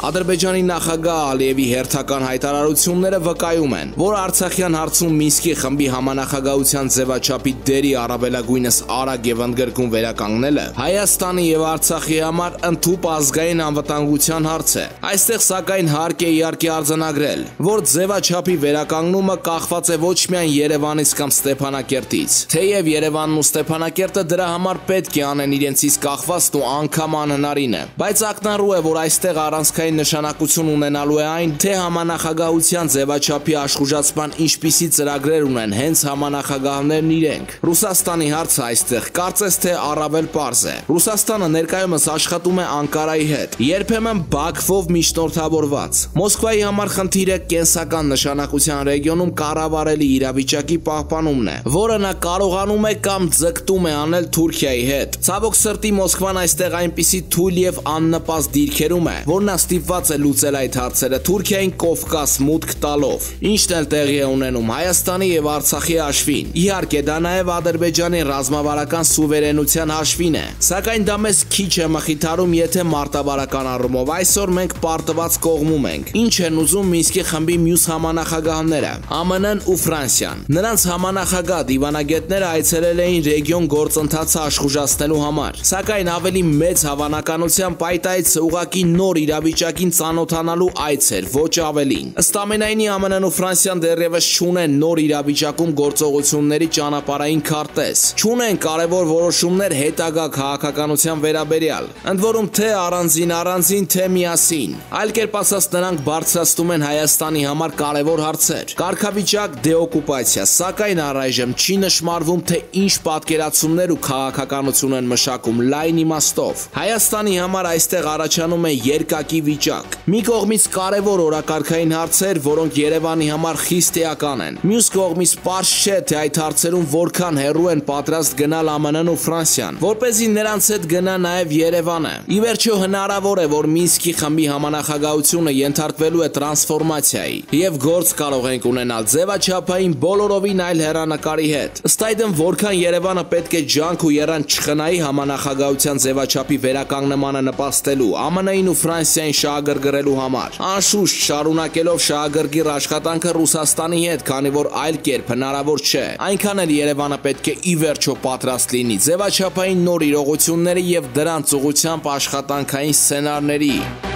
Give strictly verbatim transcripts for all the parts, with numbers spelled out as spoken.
Ադրբեջանի նախագահ Ալիևի հերթական հայտարարությունները վկայում են, որ Արցախյան հարցում Մինսկի խմբի համանախագահության ձևաչափի դերի առավելագույնս արագ եւ ընդգրկուն վերականգնելը Հայաստանի եւ Արցախի համար ընդհուպ ազգային անվտանգության հարց է։ Այստեղ սակայն հարկ է իհարկե արձանագրել, որ ձևաչափի վերականգնումը կախված է ոչ միայն Երևանից կամ Ստեփանակերտից, թեև Երևանն ու Ստեփանակերտը դրա համար պետք է անեն իրենցից կախվածն ու անգամ անհնարին է, բայց ակնառու է, որ այստեղ առանցքային նշանակություն ունենալու է այն, թե համանախագահության ձևաչափի աշխուժացման ինչպիսի ծրագրեր ունեն հենց համանախագահներն իրենք։ Ռուսաստանի հարցը այստեղ կարծես թե առավել պարզ է։ Ռուսաստանը ներկայումս աշխատում է Անկարայի հետ, երբեմն Բաքվով միջնորդավորված։ Մոսկվայի համար խնդիրը կենսական նշանակության ռեգիոնում կառավարելի իրավիճակի պահպանումն է, որը նա կարողանում է կամ ձգտում է անել Թուրքիայի հետ։ Ցավոք սրտի Մոսկվան այստեղ այնպիսի թույլ եւ աննպաստ դիրքերում է, որ նա ստիպված է լուծել այդ հարցերը Թուրքիային Կովկաս մուտք տալով, ինչն էլ տեղի է ունենում Հայաստանի եւ Արցախի հաշվին։ Իհարկե դա նաեւ Ադրբեջանի ռազմավարական սուվերենության հաշվին է, սակայն դա մեզ քիչ է մխիթարում, եթե մարտավարական առումով այսօր մենք պարտված կողմում ենք։ Ինչ են ուզում Մինսկի խմբի մյուս համանախագահները՝ ԱՄՆ-ն ու Ֆրանսիան։ Նրանց համանախագահ դիվանագետները այցելել էին ռեգիոն գործընթացը աշխուժացնելու համար, սակայն ավելի մեծ հավանականությամբ այդ այցը ուղղակի նոր իրավիճակին ծանոթանալու այց էր, ոչ ավելին։ Ըստ ամենայնի ԱՄՆ-ն ու Ֆրանսիան դեռևս չունեն նոր իրավիճակում գործողությունների ճանապարհային քարտեզ, չունեն կարևոր որոշումներ հետագա քաղաքականության վերաբերյալ, ընդ որում թե առանձին առանձին, թե միասին։ Այլ կերպ ասած, նրանք բարձրացնում են Հայաստանի համար կարևոր հարցեր։ Կարգավիճակ, դեօկուպացիա, սակայն առայժմ չի նշմարվում, թե ինչ պատկերացումներ ու քաղաքականություն են մշակում լայն իմաստով։ Հայաստանի համար այստեղ առաջանում է երկակի վիճակ։ Մի կողմից կարևոր օրակարգային հարցեր, որոնք Երևանի համար խիստ էական են։ Մյուս կողմից պարզ չէ, թե այդ հարցերում որքան հեռու են պատրաստ գնալ ԱՄՆ-ն ու Ֆրանսիան, որպեսզի նրանց հետ գնա նաև Երևանը։ Ի վերջո հնարավոր է, որ Մինսկի խմբի համանախագահությունը ենթարկվելու է տրանսֆորմացիայի, եւ գործ կարող ենք ունենալ ձևաչափային բոլորովին այլ հեռանկարի հետ։ Ըստ այդմ, որքան Երևանը պետք է ջանք ու եռան չխնայի համանախագահության ձևաչափի վերականգնմանը նպաստելու, ԱՄՆ-ին ու Ֆրանսիային շահագրգռելու համար, անշուշտ շարունակելով շահագրգիռ աշխատանքը Ռուսաստանի հետ, քանի որ այլ կերպ հնարավոր չէ։ Այնքան էլ Երևանը պետք է ի վերջո պատրաստ լինի ձևաչափային նոր իրողությունների եւ դրանց ուղղությամբ աշխատանքային սցենարների։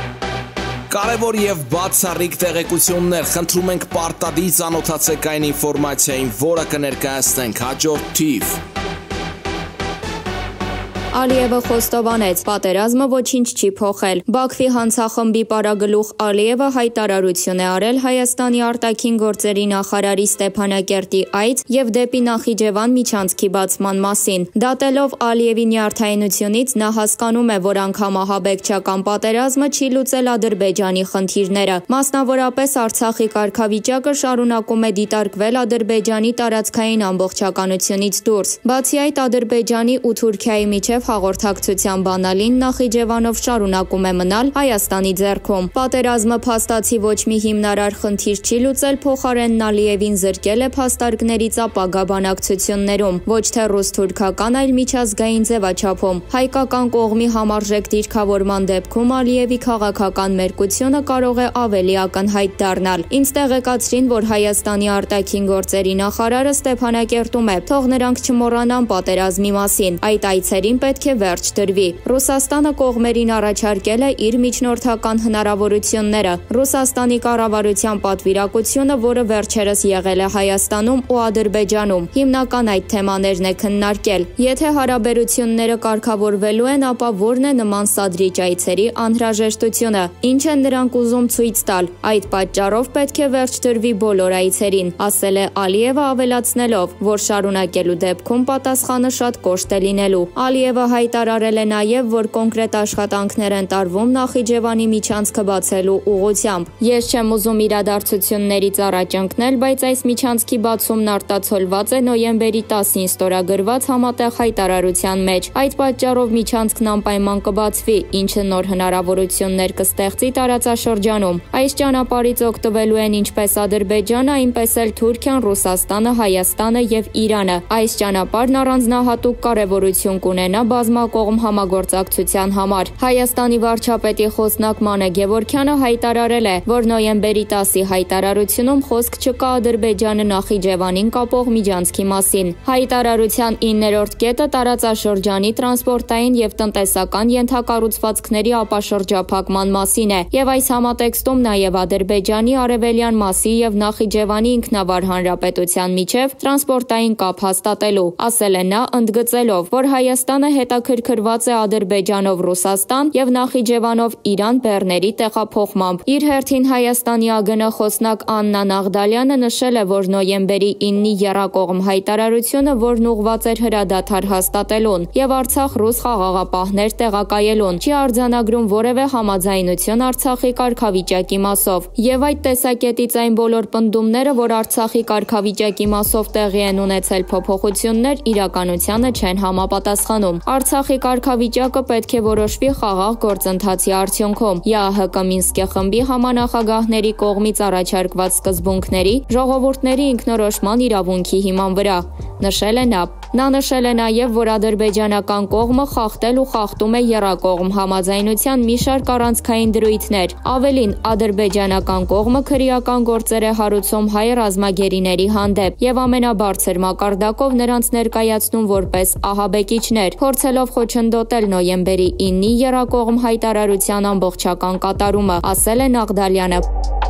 Կարևոր եւ բացառիկ տեղեկություններ, խնդրում ենք պարտադիր ծանոթացեք այն ինֆորմացիային, որը կներկայացնենք հաջորդ թիվ։ Ալիևը խոստովանեց, պատերազմը ոչինչ չի փոխել։ Բաքվի հանցախմբի պարագլուխ Ալիևը հայտարարություն է արել Հայաստանի արտաքին գործերի նախարարի Ստեփանակերտի այց եւ դեպի Նախիջևան միջանցքի բացման մասին։ Դատելով Ալիևի նյարդայնությունից, նա հասկանում է, որ անգամ ահաբեկչական պատերազմը չի լուծել Ադրբեջանի խնդիրները։ Մասնավորապես Արցախի կարգավիճակը շարունակում է դիտարկվել Ադրբեջանի տարածքային ամբողջականությունից դուրս։ Բացի այդ, Ադրբեջանի ու Թուրքիայի միջև հաղորդակցության բանալին Նախիջևանով շարունակում է մնալ Հայաստանի ձեռքում։ Պատերազմը փաստացի ոչ մի հիմնարար խնդիր չի լուծել, փոխարենն Ալիևին զրկել է փաստարկներից ապագա բանակցություններում, ոչ թե ռուս-թուրքական, այլ միջազգային ձևաչափում։ Հայկական կողմի համարժեք դիրքավորման դեպքում Ալիևի քաղաքական մերկությունը կարող է ավելի ակնհայտ դառնալ։ Ինձ տեղեկացրին, որ Հայաստանի արտաքին գործերի նախարարը Ստեփանակերտում է, թող նրանք չմոռանան պատերազմի մասին։ Այդ այցերին պետք է վերջ դրվի։ Ռուսաստանը կողմերին առաջարկել է իր միջնորդական հնարավորությունները։ Ռուսաստանի կառավարության պատվիրակությունը, որը վերջերս եղել է Հայաստանում ու Ադրբեջանում, հիմնական այդ թեմաներն է քննարկել։ Եթե հարաբերությունները կարգավորվելու են, ապա ո՞րն է նման սադրիչ այցերի անհրաժեշտությունը։ Ինչ են նրանք ուզում ցույց տալ։ Այդ պատճառով պետք է վերջ դրվի բոլոր այցերին, ասել է Ալիևը, ավելացնելով, որ շարունակելու դեպքում պատասխանը շատ կոշտ է լինելու։ Ալիևը հայտարարել է նաև, որ կոնկրետ աշխատանքներ են տարվում Նախիջևանի միջանցքը բացելու ուղղությամբ։ Ես չեմ ուզում իրադարձություններից առաջ ընկնել, բայց այս միջանցքի բացումն արտացոլված է նոյեմբերի տասին ստորագրված համատեղ հայտարարության մեջ։ Այդ պատճառով միջանցքն անպայման կբացվի, ինչը նոր հնարավորություններ կստեղծի տարածաշրջանում։ Այս ճանապարհից օգտվելու են ինչպես Ադրբեջանը, այնպես էլ Թուրքիան, Ռուսաստանը, Հայաստանը եւ Իրանը։ Այս ճանապարհն առանձնահատուկ կարևորություն կունենա բազմակողմ համագործակցության համար։ Հայաստանի վարչապետի խոսնակ Մանե Գևորգյանը հայտարարել է, որ նոյեմբերի տասի հայտարարությունում խոսք չկա Ադրբեջանը Նախիջևանին կապող միջանցքի մասին։ Հայտարարության իններորդ կետը տարածաշրջանի տրանսպորտային եւ տնտեսական ենթակառուցվածքների ապաշրջափակման մասին է, եւ այս համատեքստում նաեւ Ադրբեջանի արևելյան մասի եւ Նախիջևանի ինքնավար հանրապետության միջև տրանսպորտային կապ հաստատելու, ասել է նա, ընդգծելով, որ Հայաստանը հետաքրքրված է Ադրբեջանով Ռուսաստան եւ Նախիջևանով Իրան բեռների տեղափոխմամբ։ Իր հերթին Հայաստանի ԱԳՆ խոսնակ Աննա Նաղդալյանը նշել է, որ նոյեմբերի իննի եռակողմ հայտարարությունը, որն ուղղված էր հրադադար հաստատելուն եւ Արցախ ռուս խաղաղապահներ տեղակայելուն, չի արձանագրում որևէ համաձայնություն Արցախի կարգավիճակի մասով։ Եվ այդ տեսակետից այն բոլոր պնդումները, որ Արցախի կարգավիճակի մասով տեղի են ունեցել փոփոխություններ, իրականությանը չեն համապատասխանում։ Արցախի կարգավիճակը պետք է որոշվի խաղաղ գործընթացի արդյունքում ԵԱՀԿ Մինսկի խմբի համանախագահների կողմից առաջարկված սկզբունքների, ժողովուրդների ինքնորոշման իրավունքի հիման վրա, նշել է նա։ Նա նշել է նաև, որ ադրբեջանական կողմը խախտել ու խախտում է եռակողմ համաձայնության մի շարք առանցքային դրույթներ։ Ավելին, ադրբեջանական կողմը քրեական գործեր է հարուցում հայ ռազմագերիների հանդեպ եւ ամենաբարձր մակարդակով նրանց ներկայացնում որպես ահաբեկիչներ, փորձելով խոչընդոտել նոյեմբերի իննի եռակողմ հայտարարության ամբողջական կատարումը, ասել է Նաղդալյանը։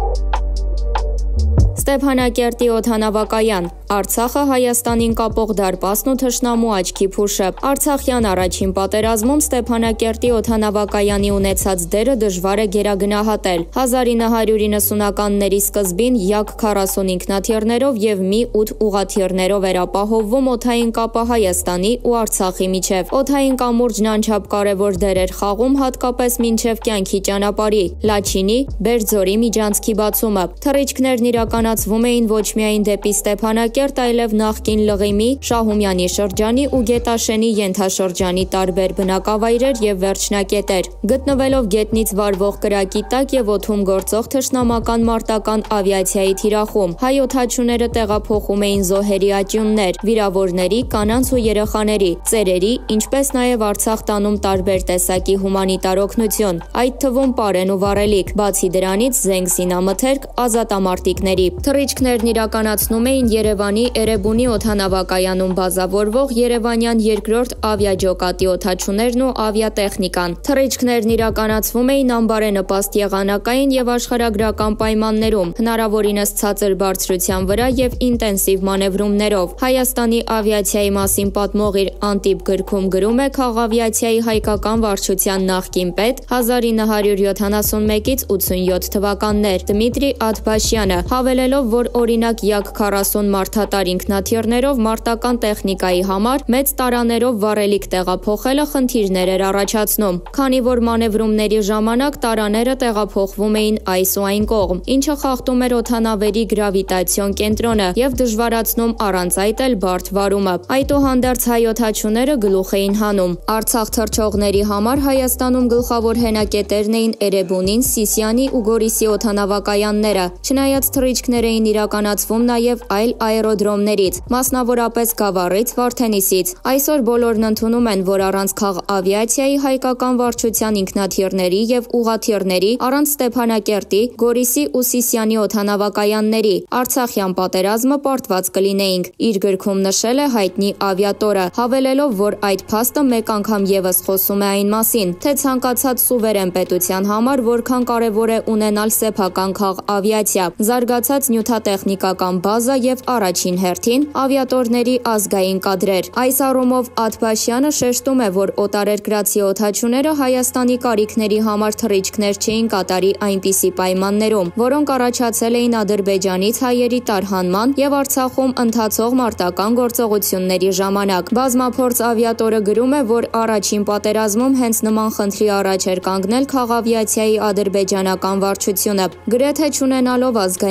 Ստեփանակերտի օդանավակայան, Արցախը Հայաստանին կապող դարպասն ու թշնամու աչքի փուշը։ Արցախյան առաջին պատերազմում Ստեփանակերտի օդանավակայանի ունեցած դերը դժվար է գերագնահատել։ հազար ինը հարյուր իննսունականների սկզբին յակ քառասուն ինքնաթիռներով եւ մի ութ ուղաթիռներով էր ապահովվում օդային կապը Հայաստանի ու Արցախի միջև։ Օդային կամուրջն անչափ կարևոր դեր էր խաղում հատկապես մինչև կյանքի ճանապարհի, Լաչինի, Բերձորի միջանցքի բացումը։ Թռիչքներն իրականացվում էին ոչ միայն դեպի Ստեփանակերտ, այլև նախկին Լղիմի, Շահումյանի շրջանի ու Գետաշենի ենթաշրջանի տարբեր բնակավայրեր եւ վերջնակետեր։ Գտնվելով գետնից վարվող կրակի տակ եւ օդում գործող թշնամական մարտական ավիացիայի թիրախում, հայ օդաչուները տեղափոխում էին զոհերի աճյուններ, վիրավորների, կանանց ու երեխաների, ծերերի, ինչպես նաեւ Արցախ տանում տարբեր տեսակի հումանիտար օգնություն, այդ թվում պարեն ու վառելիք, բացի դրանից զենք զինամթերք, ազատամարտիկների։ Թռիչքներն իրականացնում էին Երևանի Էրեբունի օդանավակայանում բազավորվող Երևանյան երկրորդ ավիաջոկատի օդաչուներն ու ավիատեխնիկան։ Թռիչքներն իրականացվում էին անբարենպաստ եղանակային եւ աշխարհագրական պայմաններում, հնարավորինս ցածր բարձրության վրա եւ ինտենսիվ մանևրումներով։ Հայաստանի ավիացիայի մասին պատմող իր Անտիպ գրքում գրում է քաղավիացիայի հայկական վարչության նախկին պետ հազար ինը հարյուր յոթանասունմեկից ութսունյոթ թվականներ Դմիտրի Աթբաշյանը, հավելելով, որ օրինակ յակ քառասուն մարդատար ինքնաթիռներով մարտական տեխնիկայի համար մեծ տարաներով վառելիք տեղափոխելը խնդիրներ էր առաջացնում, քանի որ մանևրումների ժամանակ տարաները տեղափոխվում էին այս ու այն կողմ, ինչը խախտում էր օդանավերի գրավիտացիոն կենտրոնը եւ դժվարացնում առանց այդ էլ բարդ վարումը։ Այդուհանդերձ հայ օդաչուները գլուխ էին հանում։ Արցախ թռչողների համար Հայաստանում գլխավոր հենակետերն էին Էրեբունին, Սիսիանի ու Գորիսի օդանավակայանները, չնայած թռիչքներ էին իրականացվում նաև այլ աերոդրոմներից, մասնավորապես Գավառից, Վարդենիսից։ Այսօր բոլորն ընդունում են, որ առանց քաղավիացիայի հայկական վարչության ինքնաթիռների եւ ուղաթիռների, առանց Ստեփանակերտի, Գորիսի ու Սիսիանի օդանավակայանների Արցախյան պատերազմը պարտված կլինեինք, իր գրքում նշել է հայտնի ավիատորը, հավելելով, որ այդ փաստը մեկ անգամ եւս խոսում է այն մասին, թե ցանկացած սուվերեն պետության համար որքան կարևոր է ունենալ սեփական քաղավիացիա, զարգացած նյութատեխնիկական բազա եւ առաջին հերթին ավիատորների ազգային կադրեր։ Այս առումով Աթբաշյանը շեշտում է, որ օտարերկրացի օդաչուները Հայաստանի կարիքների համար թռիչքներ չէին կատարի այնպիսի պայմաններում, որոնք առաջացել էին Ադրբեջանից հայերի տարհանման եւ Արցախում ընթացող մարտական գործողությունների ժամանակ։ Բազմափորձ ավիատորը գրում է, որ առաջին պատերազմում հենց նման խնդրի առաջ էր կանգնել քաղավիացիայի ադրբեջանական վարչությունը, գրեթե չունենալով ազգային կադրեր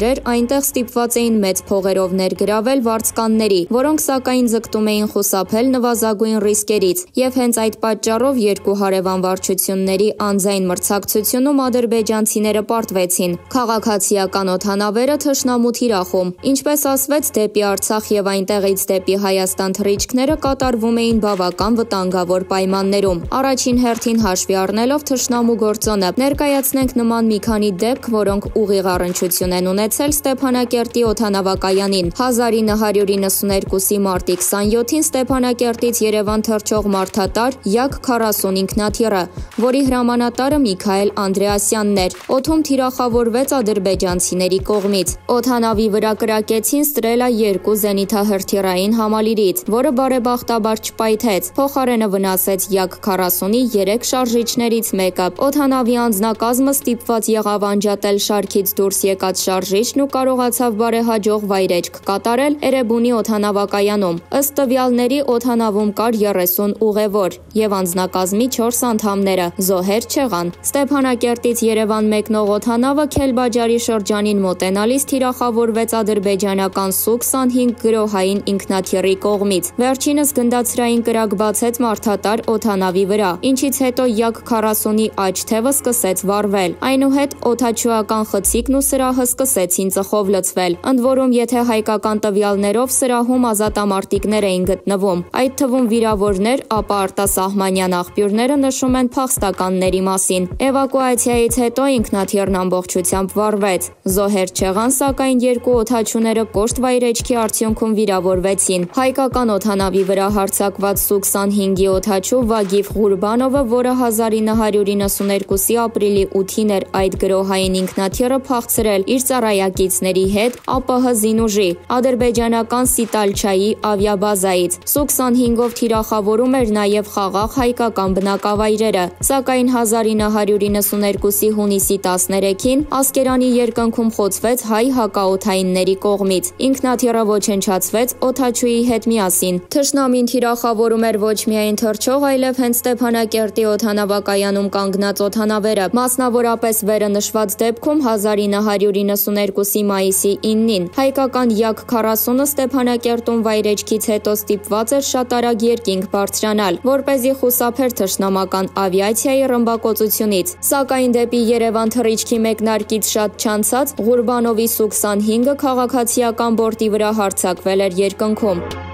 ծրագրեր, այնտեղ ստիպված էին մեծ փողերով ներգրավել վարձկանների, որոնք սակայն ձգտում էին խուսափել նվազագույն ռիսկերից, եւ հենց այդ պատճառով երկու հարևան վարչությունների անձայն մրցակցությունում ադրբեջանցիները պարտվեցին։ Քաղաքացիական օդանավերը թշնամու թիրախում, ինչպես ասվեց, դեպի Արցախ եւ այնտեղից դեպի Հայաստան թռիչքները կատարվում էին բավական վտանգավոր պայմաններում։ Առաջին հերթին հաշվի առնելով թշնամու գործոնը, ներկայացնենք նման մի քանի դեպք, որոնք ուղիղ առնչություն են ունեցել Ստեփանակերտի օդանավակայանին։ հազար ինը հարյուր իննսուներկուսի մարտի քսանյոթին Ստեփանակերտից Երևան թռչող մարդատար Յակ քառասուն ինքնաթիռը, որի հրամանատարը Միքայել Անդրեասյանն էր, օդում թիրախավորվեց ադրբեջանցիների կողմից։ Օդանավի վրա կրակեցին Ստրելա երկու զենիթահրթիռային համալիրից, որը բարեբախտաբար չպայթեց, փոխարենը վնասեց Յակ քառասունի երեք շարժիչներից մեկը։ Օդանավի անձնակազմը ստիպված եղավ անջատել շարքից դուրս եկած շարժիչն ու կարողացավ բարեհաջող վայրեջք կատարել Էրեբունի օդանավակայանում։ Ըստ տվյալների, օդանավում կար երեսուն ուղևոր եւ անձնակազմի չորս անդամները զոհեր չեղան։ Ստեփանակերտից Երևան մեկնող օդանավը Քելբաջարի շրջանին մոտենալիս թիրախավորվեց ադրբեջանական Սու քսանհինգ գրոհային ինքնաթիռի կողմից։ Վերջինս գնդացրային կրակ բացեց մարդատար օդանավի վրա, ինչից հետո Յակ քառասունի աջ թևը սկսեց վառվել։ Այնուհետ օդաչուական խցիկն ու սրահը սկսեցին ծխով լցվել։ Ընդ որում, եթե հայկական տվյալներով սրահում ազատամարտիկներ էին գտնվում, այդ թվում վիրավորներ, ապա արտասահմանյան աղբյուրները նշում են փախստականների մասին։ Էվակուացիայից հետո ինքնաթիռն ամբողջությամբ վառվեց։ Զոհեր չեղան, սակայն երկու օդաչուները կոշտ վայրեջքի արդյունքում վիրավորվեցին։ Հայկական օդանավի վրա հարձակված Սու քսանհինգի օդաչու Վագիվ Ղուրբանովը, որը հազար ինը հարյուր իննսուներկուսի ապրիլի ութին էր այդ գրոհային ինքնաթիռը փախցրել իր ծառայակիցների հետ ԱՊՀ զինուժի ադրբեջանական Սիտալչայի ավիաբազայից։ Սու քսանհինգով թիրախավորում էր նաև խաղաղ հայկական բնակավայրերը, սակայն հազար ինը հարյուր իննսուներկուսի հունիսի տասներեքին Ասկերանի երկնքում խոցվեց հայ հակաօդայինների կողմից։ Ինքնաթիռը ոչնչացվեց օդաչուի հետ միասին։ Թշնամին թիրախավորում էր ոչ միայն թռչող, այլև հենց Ստեփանակերտի օդանավակայանում կանգնած օդանավերը։ Մասնավորապես վերը նշված դեպքում հազար ինը հարյուր իննսուներկուսի մայիսի իննին հայկական Յակ քառասունը Ստեփանակերտում վայրեջքից հետո ստիպված էր շատ արագ երկինք բարձրանալ, որպեսզի խուսափեր թշնամական ավիացիայի ռմբակոծությունից։ Սակայն դեպի Երևան թռիչքի մեկնարկից շատ չանցած Ղուրբանովի Սու քսանհինգը քաղաքացիական բորտի վրա հարձակվել էր երկնքում։